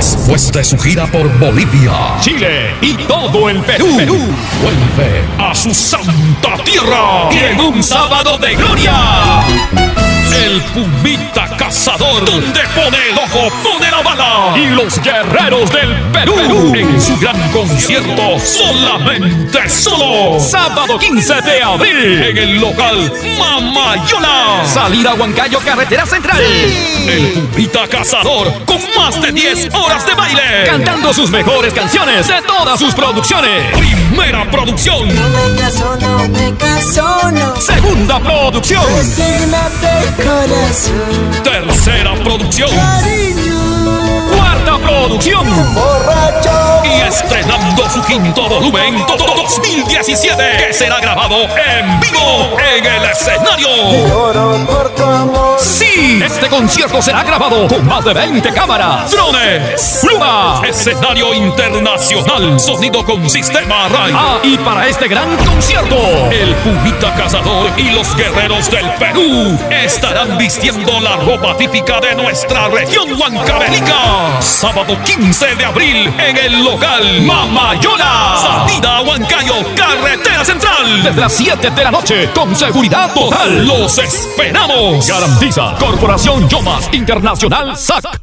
Después de su gira por Bolivia, Chile y todo el Perú, vuelve a su santa tierra y en un sábado de gloria. El Pumita Cazador, donde pone el ojo, pone la bala. Y los guerreros del Perú, en su gran concierto, solamente solo. Sábado 15 de abril, en el local Mamayola. Salida Huancayo, carretera central. Sí. El Pumita Cazador, con más de 10 horas de baile, cantando sus mejores canciones de todas sus producciones. Primera producción. No me caso, no me caso, no. Segunda producción. Resígnate, corazón. Tercera producción. Cariño. Cuarta producción. Borracho. Y estrenando su quinto volumen, 2017, que será grabado en vivo en el escenario. Lloro por tu amor. Sí, este concierto será grabado con más de 20 cámaras, drones, pluma, escenario internacional, sonido con sistema RAI. Ah, y para este gran concierto, el Pumita Cazador y los guerreros del Perú estarán vistiendo la ropa típica de nuestra región huancavelica. Sábado 15 de abril en el local Mamayola. Salida a Huancayo, carretera central. Desde las 7 de la noche, con seguridad total. ¡Los esperamos! Garantiza Corporación Yomas Internacional SAC.